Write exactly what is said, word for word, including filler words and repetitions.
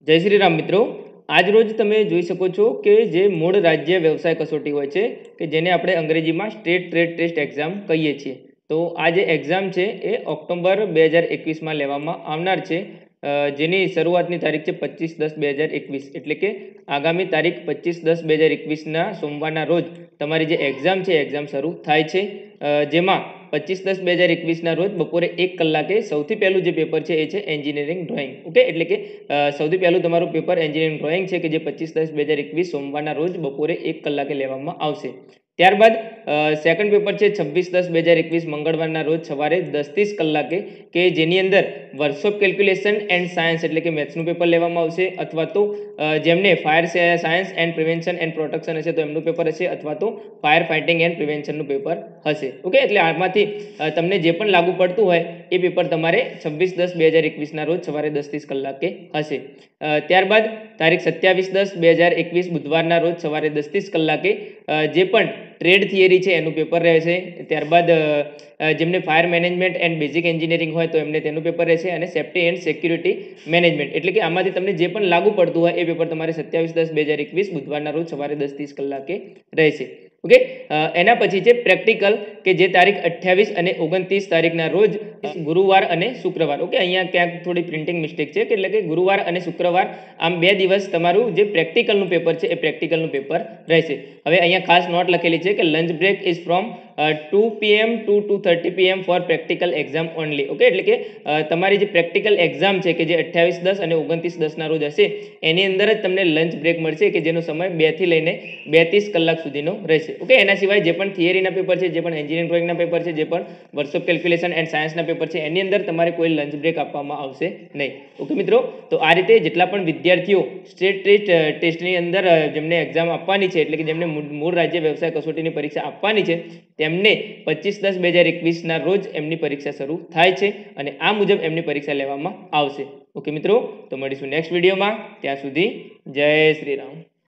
જય શ્રી રામ મિત્રો, આજ રોજ તમે જોઈ શકો છો કે જે મૂળ રાજ્ય વ્યવસાય કસોટી હોય છે કે જેને આપણે અંગ્રેજીમાં સ્ટેટ ટ્રેડ ટેસ્ટ એક્ઝામ કહીએ છીએ. તો આ જે એક્ઝામ છે એ ઓક્ટોબર બે હજાર એકવીસમાં લેવામાં આવનાર છે, જેની શરૂઆતની તારીખ છે પચીસ દસ બે હજાર એકવીસ, એટલે કે આગામી તારીખ પચીસ દસ બે હજાર એકવીસના સોમવારના રોજ તમારી જે એક્ઝામ છે એક્ઝામ શરૂ થાય છે, જેમાં પચીસ દસ બે હજાર એકવીસના રોજ બપોરે એક કલાકે સૌથી પહેલું જે પેપર છે એ છે એન્જિનિયરિંગ ડ્રોઈંગ. ઓકે, એટલે કે સૌથી પહેલું તમારું પેપર એન્જિનિયરિંગ ડ્રોઈંગ છે કે જે પચીસ દસ બે હજાર એકવીસ સોમવારના રોજ બપોરે એક કલાકે લેવામાં આવશે. ત્યારબાદ સેકન્ડ પેપર છે છવ્વીસ દસ બે હજાર એકવીસ મંગળવારના રોજ સવારે દસ ત્રીસ કલાકે, કે જેની અંદર વર્કશોપ કેલ્ક્યુલેશન એન્ડ સાયન્સ એટલે કે મેથ્સનું પેપર લેવામાં આવશે, અથવા તો જેમને fire science and prevention and protection હશે તો એમનું પેપર હશે, અથવા તો ફાયર ફાઇટિંગ એન્ડ પ્રિવેન્શનનું પેપર હશે. ઓકે, એટલે આમાંથી તમને જે પણ લાગુ પડતું હોય એ પેપર તમારે છવ્વીસ દસ બે હજાર એકવીસના રોજ સવારે દસ ત્રીસ કલાકે હશે. ત્યારબાદ તારીખ સત્યાવીસ દસ બે હજાર એકવીસ બુધવારના રોજ સવારે દસ ત્રીસ કલાકે જે પણ ટ્રેડ થિયરી છે એનું પેપર રહેશે. ત્યારબાદ જેમને fire management and basic engineering હોય તો એમને તેનું પેપર રહેશે, અને સેફ્ટી એન્ડ સિક્યુરિટી મેનેજમેન્ટ એટલે કે આમાંથી તમને જે પણ લાગુ પડતું હોય એ પેપર તમારે સત્યાવીસ દસ બે હજાર એકવીસ બુધવારના રોજ સવારે દસ ત્રીસ કલાકે રહેશે. ઓકે, એના પછી છે પ્રેક્ટિકલ, કે જે તારીખ અઠ્યાવીસ અને ઓગણત્રીસ તારીખના રોજ ગુરુવાર અને શુક્રવાર. ઓકે, અહીંયા ક્યાંક થોડી પ્રિન્ટિંગ મિસ્ટેક છે, એટલે કે ગુરુવાર અને શુક્રવાર આમ બે દિવસ તમારું જે પ્રેક્ટિકલનું પેપર છે એ પ્રેક્ટિકલનું પેપર રહેશે. હવે અહીંયા ખાસ નોટ લખેલી છે કે lunch break is from two PM to two thirty PM for practical exam only. Okay, એટલે કે તમારી જે પ્રેક્ટિકલ એક્ઝામ છે કે જે અઠ્યાવીસ દસ અને ઓગણત્રીસ દસના રોજ હશે એની અંદર જ તમને લંચ બ્રેક મળશે, કે જેનો સમય બે થી લઈને બે ત્રીસ કલાક સુધીનો રહેશે. ઓકે, એના સિવાય જે પણ થિયરીના પેપર છે, જે પણ એન્જિનિયરિંગ ડ્રોઈંગના પેપર છે, જે પણ વર્કશોપ કેલ્ક્યુલેશન એન્ડ સાયન્સના પેપર છે એની અંદર તમારે કોઈ લંચ બ્રેક આપવામાં આવશે નહીં. ઓકે મિત્રો, તો આ રીતે જેટલા પણ વિદ્યાર્થીઓ સ્ટેટ ટેસ્ટ ટેસ્ટની અંદર જેમને એક્ઝામ આપવાની છે, એટલે કે જેમને મૂળ રાજ્ય વ્યવસાય કસોટીની પરીક્ષા આપવાની છે, તેમને પચીસ દસ બે હજાર એકવીસના રોજ એમની પરીક્ષા શરૂ થાય છે, અને આ મુજબ એમની પરીક્ષા લેવામાં આવશે. ઓકે મિત્રો, તો મળીશું નેક્સ્ટ વિડીયોમાં. ત્યાં સુધી જય શ્રી રામ.